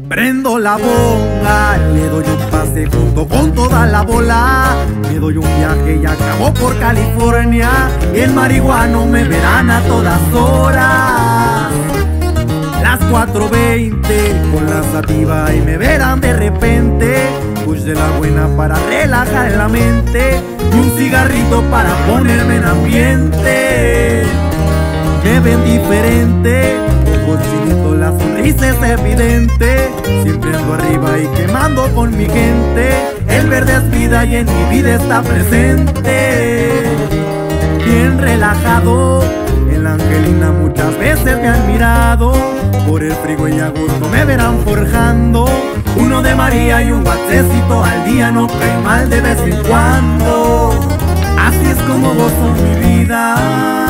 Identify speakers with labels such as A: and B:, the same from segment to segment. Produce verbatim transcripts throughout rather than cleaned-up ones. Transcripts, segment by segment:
A: Prendo la bonga, le doy un pase junto con toda la bola. Me doy un viaje y acabo por California. Y el marihuano me verán a todas horas. Las cuatro veinte con la sativa y me verán de repente. Push de la buena para relajar la mente y un cigarrito para ponerme en ambiente. Me ven diferente, ojos chinitos, la sonrisa es evidente. Siempre ando arriba y quemando con mi gente. El verde es vida y en mi vida está presente. Bien relajado, en la Angelina muchas veces me han mirado. Por el frigo y a gusto me verán forjando. Uno de María y un guatecito al día no cae mal de vez en cuando. Así es como gozo mi vida.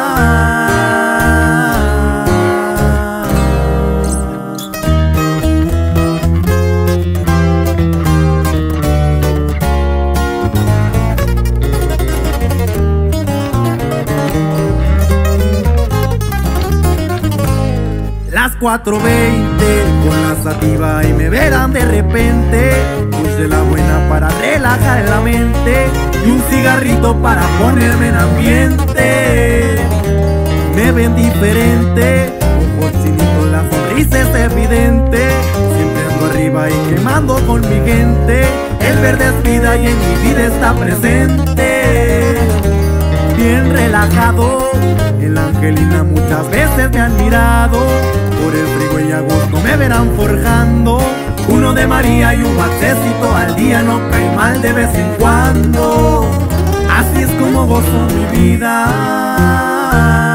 A: Las cuatro veinte con la sativa y me verán de repente. Puse la buena para relajar la mente y un cigarrito para ponerme en ambiente. Me ven diferente, ojos chinitos, la sonrisa es evidente. Siempre ando arriba y quemando con mi gente. El verde es vida y en mi vida está presente. Bien relajado, en la Angelina muchas veces me han mirado. Por el frigo y a gusto me verán forjando. Uno de María y un guatecito al día no cae mal de vez en cuando. Así es como gozo mi vida.